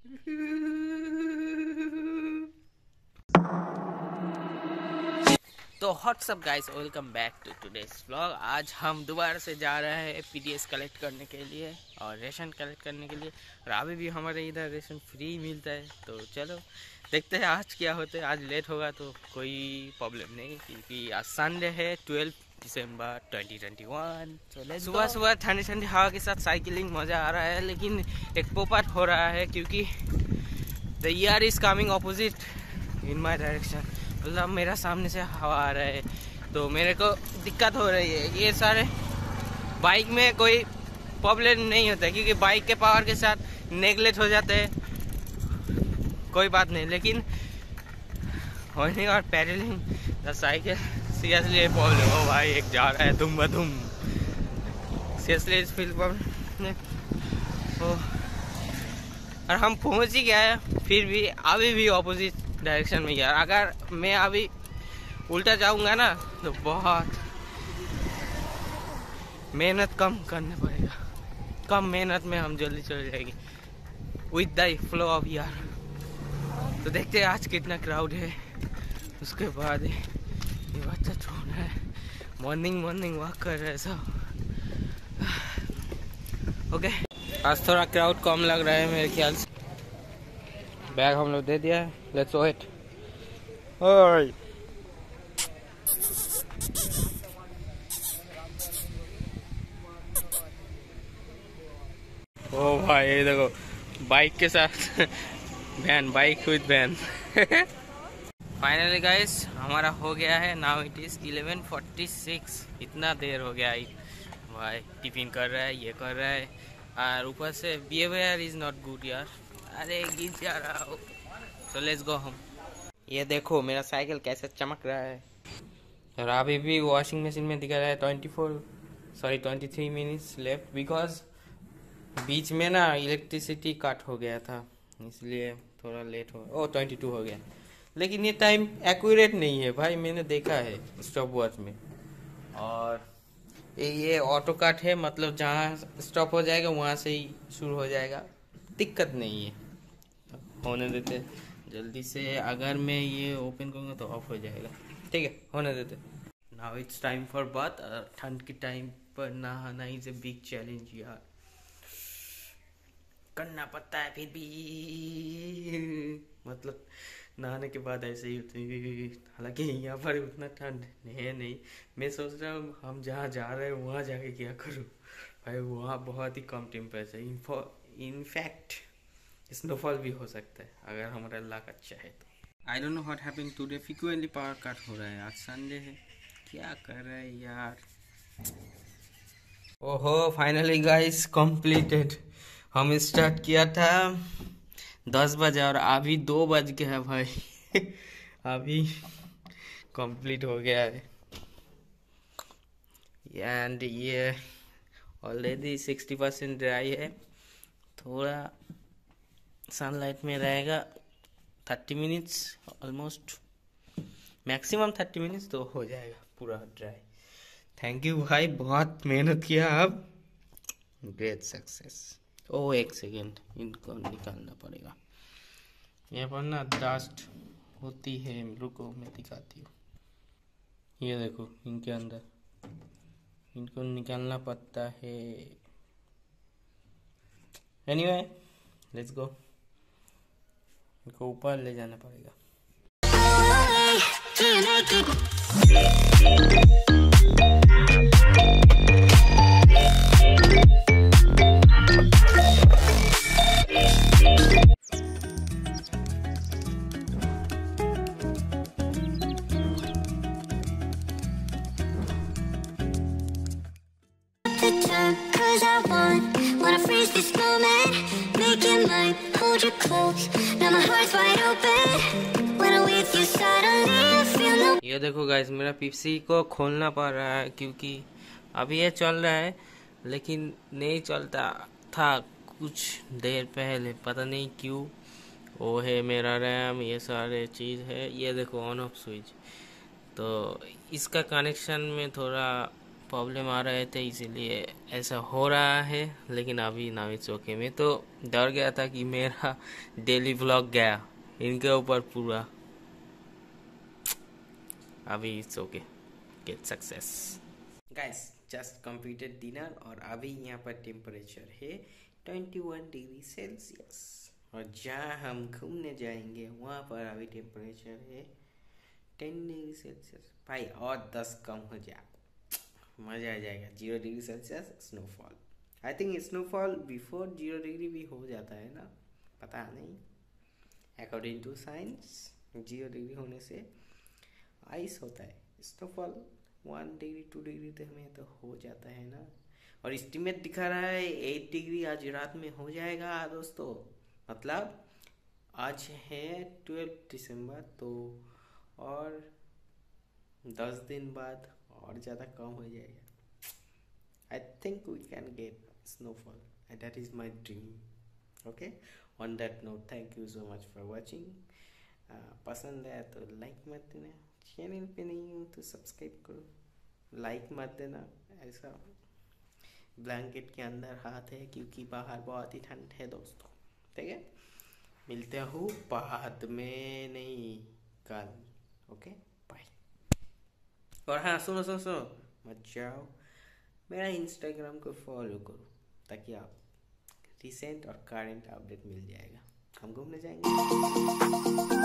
तो what's up guys, welcome back to today's vlog. आज हम दोबारा से जा रहे हैं पीडीएस कलेक्ट करने के लिए और रेशन कलेक्ट करने के लिए। और अभी भी हमारे इधर रेशन फ्री मिलता है, तो चलो देखते हैं आज क्या होता है। आज लेट होगा तो कोई प्रॉब्लम नहीं, क्योंकि आज संडे है 12 दिसंबर 2021। सुबह सुबह ठंडी ठंडी हवा के साथ साइकिलिंग मज़ा आ रहा है, लेकिन एक पोपट हो रहा है क्योंकि the year is coming opposite in my direction. मतलब मेरा सामने से हवा आ रहा है, तो मेरे को दिक्कत हो रही है। ये सारे बाइक में कोई प्रॉब्लम नहीं होता है, क्योंकि बाइक के पावर के साथ नेगलेक्ट हो जाते हैं, कोई बात नहीं। लेकिन होने और pedalling the cycle seriously problem हो भाई। एक जा रहा है धुम बधुम सीरियसली इस फील्ड पर। और हम पहुंच ही गए हैं, फिर भी अभी भी ऑपोजिट डायरेक्शन में यार। अगर मैं अभी उल्टा जाऊंगा ना तो बहुत मेहनत कम करना पड़ेगा। कम मेहनत में हम जल्दी चले जाएंगे विद द फ्लो ऑफ यार। तो देखते हैं आज कितना क्राउड है। उसके बाद ये बच्चा छोड़ रहा है, मॉर्निंग वॉक कर रहा है सब। ओके, आज थोड़ा क्राउड कम लग रहा है मेरे ख्याल से। बैग हम लोग दे दिया है, लेट्स वेट। ओए ओ भाई, ये देखो बाइक के साथ van, bike with van. Finally guys हमारा हो गया है। Now it is 11:46। इतना देर हो गया भाई। टिफिन कर रहा है, ये कर रहा है, और ऊपर से बिहेवियर इज नॉट गुड यार। अरे गिर जा रहा हो। So let's go home. ये देखो मेरा साइकिल कैसे चमक रहा है। और अभी भी वॉशिंग मशीन में दिखा रहा है 23 मिनट्स लेफ्ट, बिकॉज बीच में ना इलेक्ट्रिसिटी कट हो गया था, इसलिए थोड़ा लेट हो। 22 हो गया, लेकिन ये टाइम एक्यूरेट नहीं है भाई, मैंने देखा है स्टॉप वॉच में। और ये ऑटो कट है, मतलब जहाँ स्टॉप हो जाएगा वहाँ से ही शुरू हो जाएगा, दिक्कत नहीं है। होने देते जल्दी से। अगर मैं ये ओपन करूँगा तो ऑफ हो जाएगा, ठीक है, होने देते। Now it's time for bath. ठंड के टाइम पर नहाना इज ए बिग चैलेंज यार, करना पड़ता है फिर भी। मतलब नहाने के बाद ऐसे ही होती है। हालांकि यहाँ पर उतना ठंड है नहीं। मैं सोच रहा हूँ हम जहाँ जा रहे हैं वहाँ जाके क्या करूँ भाई। वहाँ बहुत ही कम टेम्परेचर, इनफैक्ट स्नोफॉल भी हो सकता है अगर हमारा लक अच्छा है तो। I don't know what happened today. Frequently power cut हो रहा है। आज संडे है, क्या कर रहे हैं यार। ओहो, फाइनली गाइस कंप्लीटेड। हम स्टार्ट किया था 10 बजे और अभी 2 बज गया है भाई। अभी कंप्लीट हो गया है। एंड ये ऑलरेडी 60% ड्राई है। थोड़ा सनलाइट में रहेगा 30 मिनट्स, ऑलमोस्ट मैक्सिमम 30 मिनट्स तो हो जाएगा पूरा ड्राई। थैंक यू भाई, बहुत मेहनत किया। अब ग्रेट सक्सेस। ओ एक सेकेंड, इनको निकालना पड़ेगा। यहाँ पर ना डस्ट होती है, रुको मैं दिखाती हूँ। ये देखो इनके अंदर, इनको निकालना पड़ता है। एनीवे लेट्स गो, इनको ऊपर ले जाना पड़ेगा। Cause I wanna freeze this moment, make it mine, hold you close, now my heart's wide open, when I'm with you suddenly I feel no। ये देखो गाइस, मेरा पीसी को खोलना पड़ रहा है क्योंकि अभी ये चल रहा है, लेकिन नहीं चलता था कुछ देर पहले, पता नहीं क्यों। वो है मेरा रैम, ये सारे चीज़ है। ये देखो ऑन ऑफ स्विच, तो इसका कनेक्शन में थोड़ा प्रॉब्लम आ रहे थे इसीलिए ऐसा हो रहा है, लेकिन अभी नाउ इट्स ओके। मैं तो डर गया था कि मेरा डेली व्लॉग गया इनके ऊपर पूरा। अभी it's okay, get success. Guys just completed dinner और अभी यहाँ पर टेम्परेचर है 21 डिग्री सेल्सियस, और जहाँ हम घूमने जाएंगे वहाँ पर अभी टेम्परेचर है 10 डिग्री सेल्सियस। भाई और 10 कम हो जाए मज़ा आ जाएगा। 0 degree Celsius snowfall. I think snowfall before 0 degree भी हो जाता है ना, पता नहीं। अकॉर्डिंग टू साइंस 0 डिग्री होने से आइस होता है, स्नोफॉल 1 डिग्री 2 डिग्री तक में तो हो जाता है ना। और एस्टिमेट दिखा रहा है 8 डिग्री आज रात में हो जाएगा दोस्तों। मतलब आज है 12 दिसंबर, तो और 10 दिन बाद और ज़्यादा कम हो जाएगा। I think we can get snowfall and that is my dream. Okay, on that note thank you so much for watching. पसंद है तो लाइक मत देना, चैनल पे नहीं हो तो सब्सक्राइब करो, लाइक मत देना। ऐसा ब्लैंकेट के अंदर हाथ है क्योंकि बाहर बहुत ही ठंड है दोस्तों। ठीक है, मिलते हूँ बाद में, नहीं कल। Okay bye. और हाँ सुनो सुनो सुनो मत जाओ, मेरा इंस्टाग्राम को फॉलो करो ताकि आप रिसेंट और करंट अपडेट मिल जाएगा। हम घूमने जाएंगे।